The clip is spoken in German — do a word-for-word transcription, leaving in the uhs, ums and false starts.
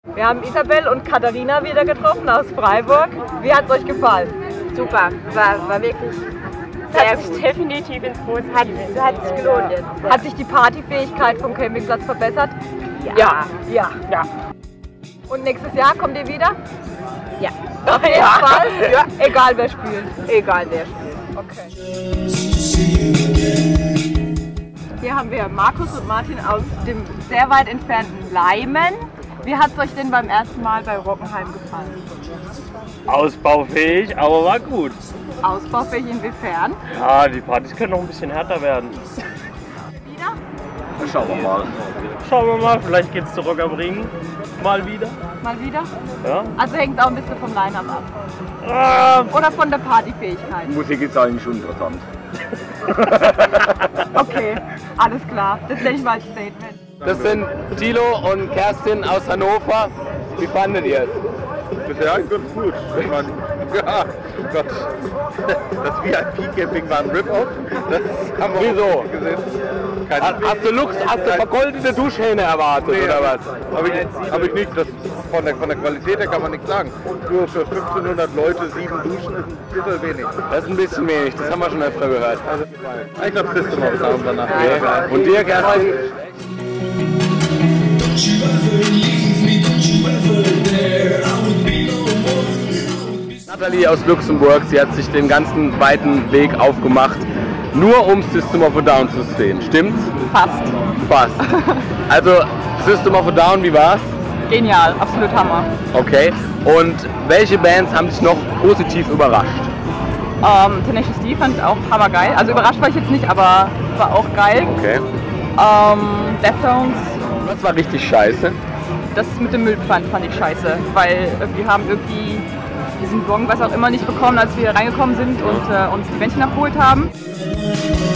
Wir haben Isabel und Katharina wieder getroffen aus Freiburg. Wie hat es euch gefallen? Super, war, war wirklich sehr gut. Definitiv ins Boot, hat, hat sich gelohnt jetzt. Ja. Hat sich die Partyfähigkeit vom Campingplatz verbessert? Ja. Ja. Ja. Und nächstes Jahr kommt ihr wieder? Ja. Auf jeden ja. Fall? Ja. Egal wer spielt? Egal wer spielt. Okay. Hier haben wir Markus und Martin aus dem sehr weit entfernten Leimen. Wie hat es euch denn beim ersten Mal bei Rockenheim gefallen? Ausbaufähig, aber war gut. Ausbaufähig inwiefern? Ja, die Partys können noch ein bisschen härter werden. Wieder? Schauen wir mal. Schauen wir mal, vielleicht geht's zu Rock am Ring mal wieder. Mal wieder? Ja. Also hängt auch ein bisschen vom Line-Up ab. Ah. Oder von der Partyfähigkeit? Musik ist eigentlich schon interessant. Okay, alles klar. Das nenne ich mal als Statement. Das sind Thilo und Kerstin aus Hannover. Wie fandet ihr es? Bisher ganz gut. Ich meine, ja, Gott, das V I P-Camping war ein Rip-Off. Das haben wir Wieso? auch gesehen. Keine Hast, hast du Lux, hast du vergoldete Duschhähne erwartet, Nee, oder was? Habe ich, hab ich nicht. Das von, der, von der Qualität her kann man nichts sagen. Nur für fünfzehnhundert Leute sieben Duschen ist ein bisschen wenig. Das ist ein bisschen wenig, das haben wir schon öfter gehört. Also, ich glaube, das ist noch Sound danach. Okay. Und dir, Kerstin? Nathalie aus Luxemburg, sie hat sich den ganzen weiten Weg aufgemacht, nur um System of a Down zu sehen. Stimmt's? Fast. Fast. Also System of a Down, wie war's? Genial, absolut Hammer. Okay. Und welche Bands haben dich noch positiv überrascht? Ähm, Tenacious D fand ich auch hammergeil. Also überrascht war ich jetzt nicht, aber war auch geil. Okay. Ähm, Deftones. Was war richtig scheiße? Das mit dem Müllpfand fand ich scheiße, weil wir haben irgendwie diesen Gong, was auch immer, nicht bekommen, als wir reingekommen sind und äh, uns die Bändchen abgeholt haben.